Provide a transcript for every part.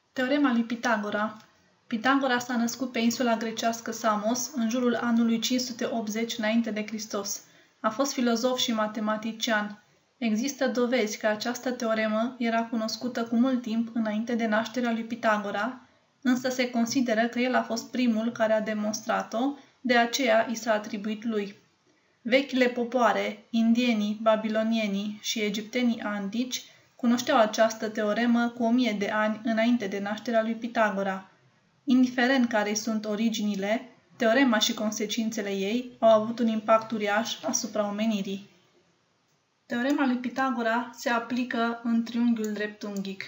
Teorema lui Pitagora. Pitagora s-a născut pe insula grecească Samos în jurul anului 580 înainte de Hristos. A fost filozof și matematician. Există dovezi că această teoremă era cunoscută cu mult timp înainte de nașterea lui Pitagora, însă se consideră că el a fost primul care a demonstrat-o, de aceea i s-a atribuit lui. Vechile popoare, indienii, babilonienii și egiptenii antici, cunoșteau această teoremă cu 1000 de ani înainte de nașterea lui Pitagora. Indiferent care sunt originile, teorema și consecințele ei au avut un impact uriaș asupra omenirii. Teorema lui Pitagora se aplică în triunghiul dreptunghic.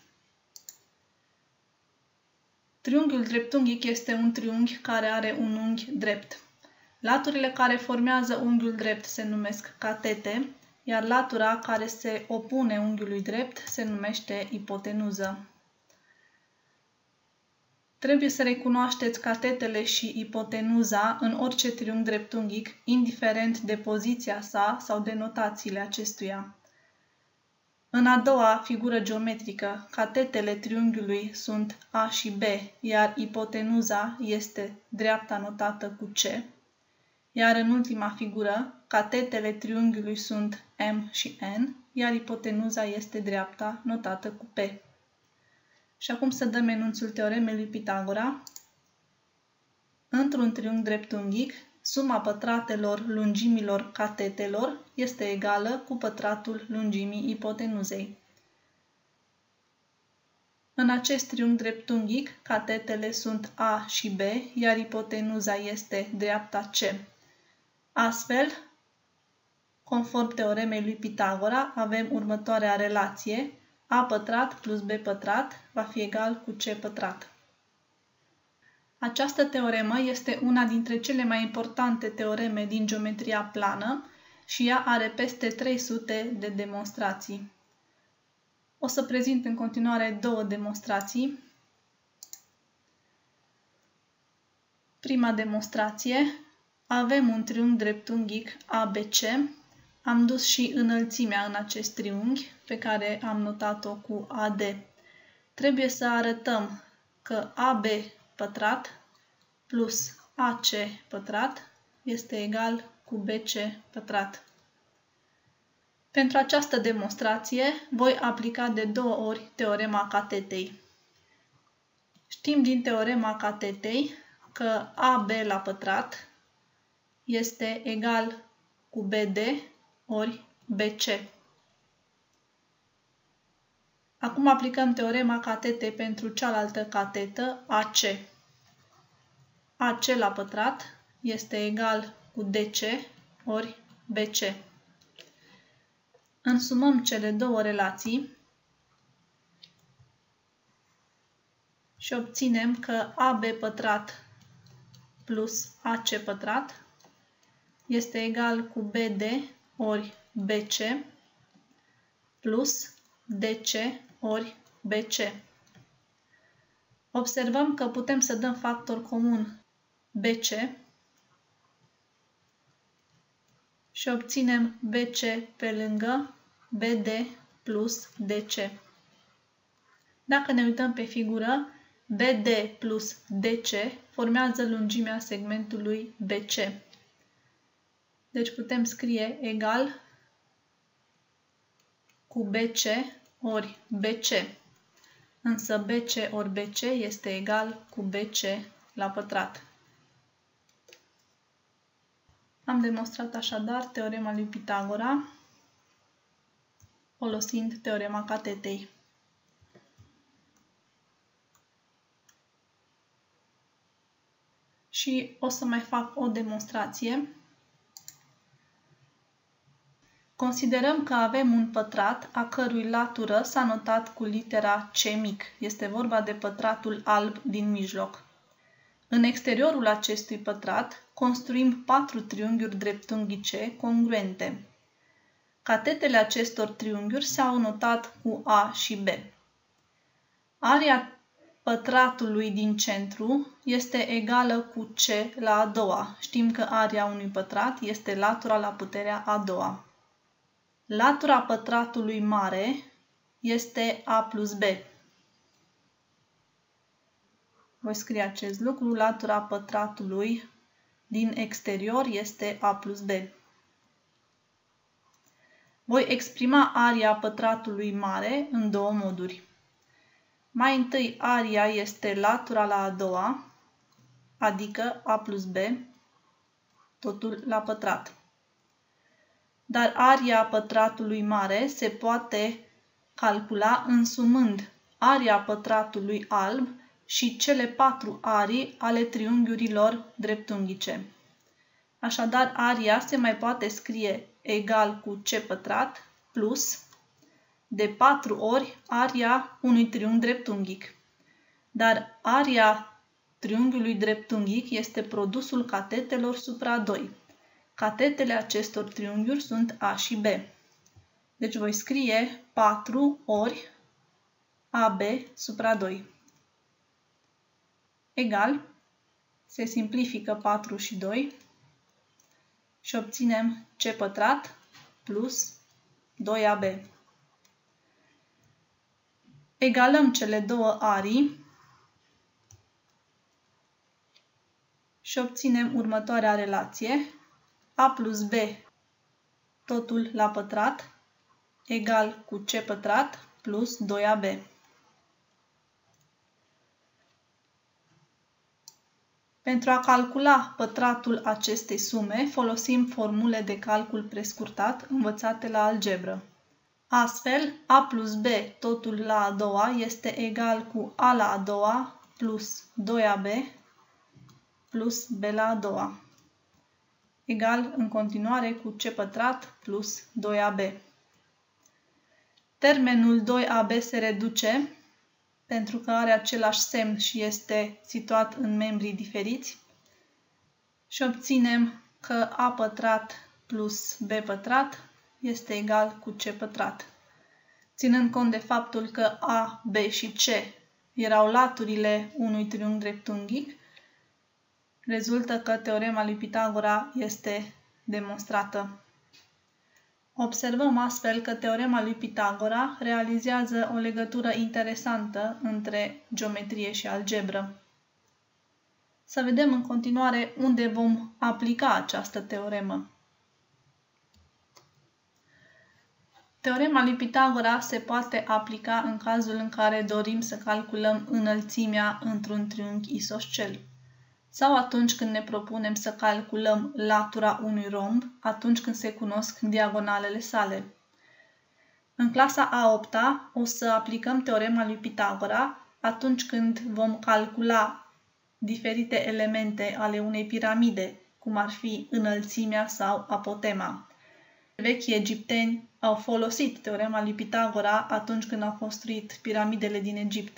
Triunghiul dreptunghic este un triunghi care are un unghi drept. Laturile care formează unghiul drept se numesc catete, iar latura care se opune unghiului drept se numește ipotenuză. Trebuie să recunoașteți catetele și ipotenuza în orice triunghi dreptunghic, indiferent de poziția sa sau de notațiile acestuia. În a doua figură geometrică, catetele triunghiului sunt A și B, iar ipotenuza este dreapta notată cu C. Iar în ultima figură, catetele triunghiului sunt M și N, iar ipotenuza este dreapta notată cu P. Și acum să dăm enunțul teoremei lui Pitagora. Într-un triunghi dreptunghic, suma pătratelor lungimilor catetelor este egală cu pătratul lungimii ipotenuzei. În acest triunghi dreptunghic, catetele sunt A și B, iar ipotenuza este dreapta C. Astfel, conform teoremei lui Pitagora, avem următoarea relație: A pătrat plus B pătrat va fi egal cu C pătrat. Această teoremă este una dintre cele mai importante teoreme din geometria plană și ea are peste 300 de demonstrații. O să prezint în continuare două demonstrații. Prima demonstrație. Avem un triunghi dreptunghic ABC. Am dus și înălțimea în acest triunghi, pe care am notat-o cu AD. Trebuie să arătăm că AB pătrat plus AC pătrat este egal cu BC pătrat. Pentru această demonstrație voi aplica de 2 ori teorema catetei. Știm din teorema catetei că AB la pătrat este egal cu BD ori BC. Acum aplicăm teorema catetei pentru cealaltă catetă, AC. AC la pătrat este egal cu DC ori BC. Însumăm cele două relații și obținem că AB pătrat plus AC pătrat este egal cu BD ori BC plus DC ori BC. Observăm că putem să dăm factor comun BC și obținem BC pe lângă BD plus DC. Dacă ne uităm pe figură, BD plus DC formează lungimea segmentului BC. Deci putem scrie egal cu BC ori BC. Însă BC ori BC este egal cu BC la pătrat. Am demonstrat așadar teorema lui Pitagora folosind teorema catetei. Și o să mai fac o demonstrație. Considerăm că avem un pătrat a cărui latură s-a notat cu litera C mic. Este vorba de pătratul alb din mijloc. În exteriorul acestui pătrat construim 4 triunghiuri dreptunghice congruente. Catetele acestor triunghiuri s-au notat cu A și B. Aria pătratului din centru este egală cu C la a doua. Știm că aria unui pătrat este latura la puterea a doua. Latura pătratului mare este A plus B. Voi scrie acest lucru. Latura pătratului din exterior este A plus B. Voi exprima aria pătratului mare în două moduri. Mai întâi, aria este latura la a doua, adică A plus B, totul la pătrat. Dar aria pătratului mare se poate calcula însumând aria pătratului alb și cele 4 arii ale triunghiurilor dreptunghice. Așadar, aria se mai poate scrie egal cu C pătrat plus de 4 ori aria unui triunghi dreptunghic. Dar aria triunghiului dreptunghic este produsul catetelor supra 2. Catetele acestor triunghiuri sunt A și B. Deci voi scrie 4 ori AB supra 2. Egal, se simplifică 4 și 2 și obținem C pătrat plus 2AB. Egalăm cele două arii și obținem următoarea relație. A plus B, totul la pătrat, egal cu C pătrat plus 2AB. Pentru a calcula pătratul acestei sume, folosim formule de calcul prescurtat învățate la algebră. Astfel, A plus B, totul la a doua, este egal cu A la a doua plus 2AB plus B la a doua, egal în continuare cu C pătrat plus 2AB. Termenul 2AB se reduce pentru că are același semn și este situat în membrii diferiți și obținem că A pătrat plus B pătrat este egal cu C pătrat. Ținând cont de faptul că A, B și C erau laturile unui triunghi dreptunghic, rezultă că teorema lui Pitagora este demonstrată. Observăm astfel că teorema lui Pitagora realizează o legătură interesantă între geometrie și algebră. Să vedem în continuare unde vom aplica această teoremă. Teorema lui Pitagora se poate aplica în cazul în care dorim să calculăm înălțimea într-un triunghi isoscel sau atunci când ne propunem să calculăm latura unui romb, atunci când se cunosc diagonalele sale. În clasa a 8-a o să aplicăm teorema lui Pitagora atunci când vom calcula diferite elemente ale unei piramide, cum ar fi înălțimea sau apotema. Vechii egipteni au folosit teorema lui Pitagora atunci când au construit piramidele din Egipt.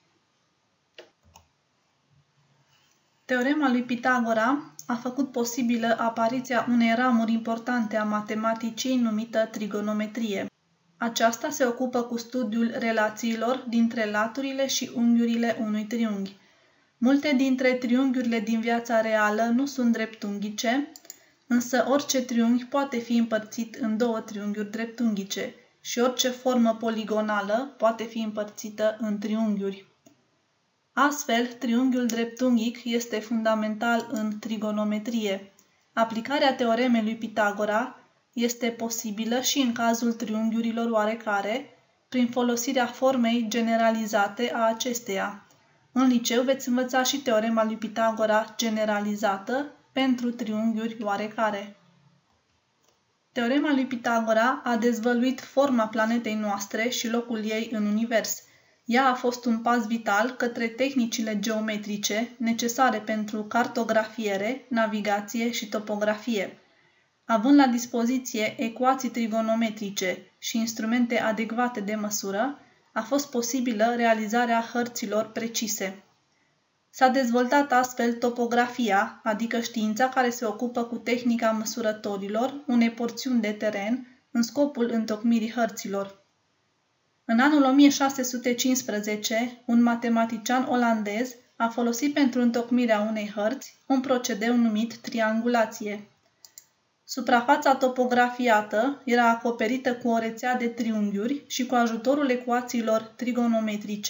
Teorema lui Pitagora a făcut posibilă apariția unei ramuri importante a matematicii numită trigonometrie. Aceasta se ocupă cu studiul relațiilor dintre laturile și unghiurile unui triunghi. Multe dintre triunghiurile din viața reală nu sunt dreptunghice, însă orice triunghi poate fi împărțit în două triunghiuri dreptunghice și orice formă poligonală poate fi împărțită în triunghiuri. Astfel, triunghiul dreptunghic este fundamental în trigonometrie. Aplicarea teoremei lui Pitagora este posibilă și în cazul triunghiurilor oarecare, prin folosirea formei generalizate a acesteia. În liceu veți învăța și teorema lui Pitagora generalizată pentru triunghiuri oarecare. Teorema lui Pitagora a dezvăluit forma planetei noastre și locul ei în univers. Ea a fost un pas vital către tehnicile geometrice necesare pentru cartografiere, navigație și topografie. Având la dispoziție ecuații trigonometrice și instrumente adecvate de măsură, a fost posibilă realizarea hărților precise. S-a dezvoltat astfel topografia, adică știința care se ocupă cu tehnica măsurătorilor unei porțiuni de teren în scopul întocmirii hărților. În anul 1615, un matematician olandez a folosit pentru întocmirea unei hărți un procedeu numit triangulație. Suprafața topografiată era acoperită cu o rețea de triunghiuri și cu ajutorul ecuațiilor trigonometrice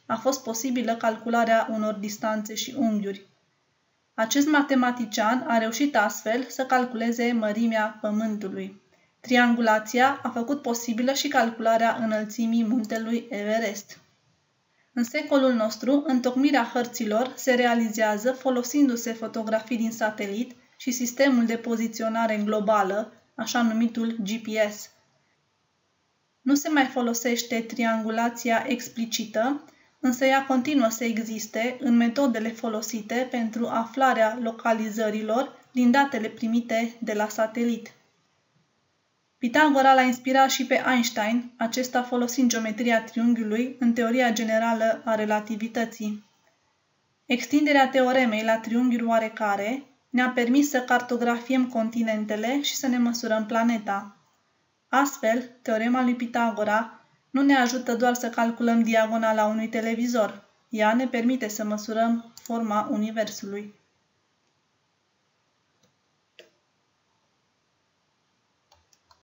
a fost posibilă calcularea unor distanțe și unghiuri. Acest matematician a reușit astfel să calculeze mărimea Pământului. Triangulația a făcut posibilă și calcularea înălțimii muntelui Everest. În secolul nostru, întocmirea hărților se realizează folosindu-se fotografii din satelit și sistemul de poziționare globală, așa numitul GPS. Nu se mai folosește triangulația explicită, însă ea continuă să existe în metodele folosite pentru aflarea localizărilor din datele primite de la satelit. Pitagora l-a inspirat și pe Einstein, acesta folosind geometria triunghiului în teoria generală a relativității. Extinderea teoremei la triunghiuri oarecare ne-a permis să cartografiem continentele și să ne măsurăm planeta. Astfel, teorema lui Pitagora nu ne ajută doar să calculăm diagonala unui televizor, ea ne permite să măsurăm forma Universului.